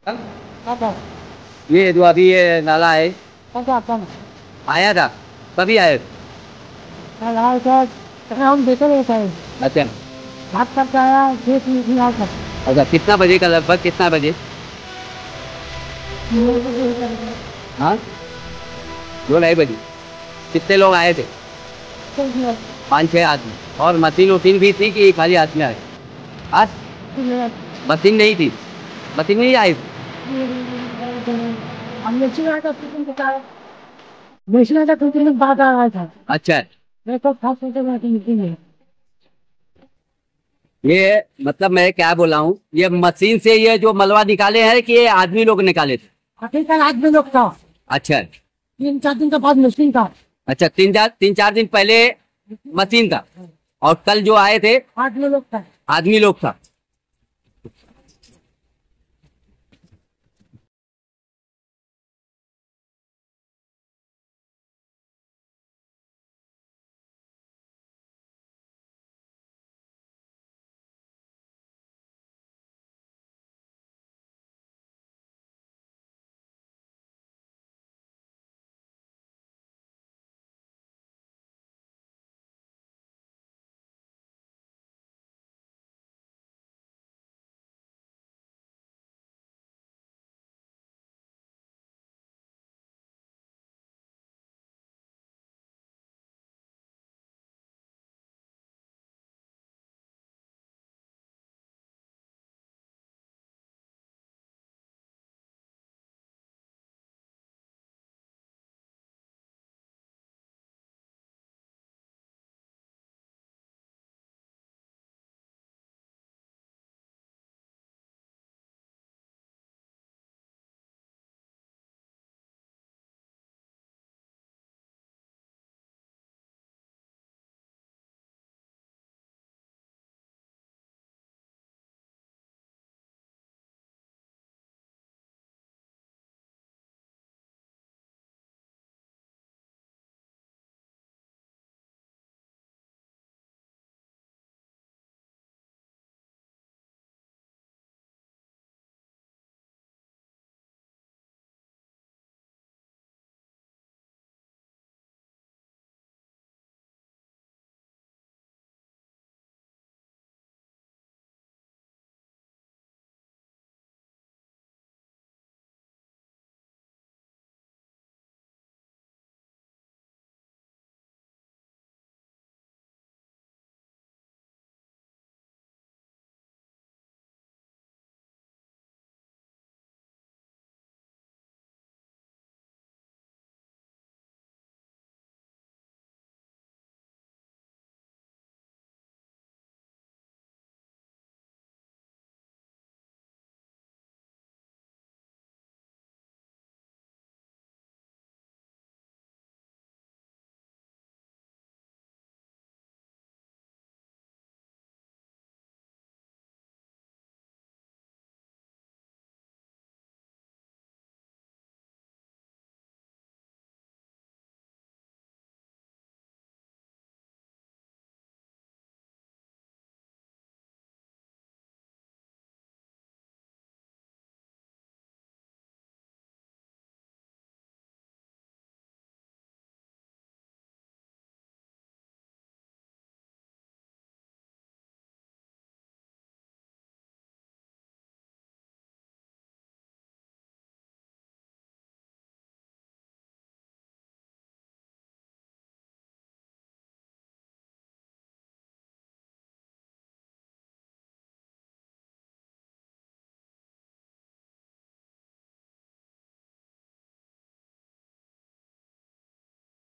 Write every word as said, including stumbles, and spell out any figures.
ये जो अभी ये नाला है आया था, कभी आए? अच्छा अच्छा, कितना बजे का, लगभग कितना बजे? हाँ, दो ढाई बजे। कितने लोग आए थे? पाँच छह आदमी। और मशीन वशीन भी थी कि खाली आदमी आए? आज मशीन नहीं थी, मशीन नहीं आई थी। अच्छा, ये मतलब मैं क्या बोला हूँ, ये मशीन से ये जो मलबा निकाले हैं कि ये आदमी लोग निकाले थे? आदमी लोग था। अच्छा, तीन चार दिन के बाद मशीन था। अच्छा, तीन चार तीन चार दिन पहले मशीन था और कल जो आए थे आदमी लोग था। आदमी लोग था।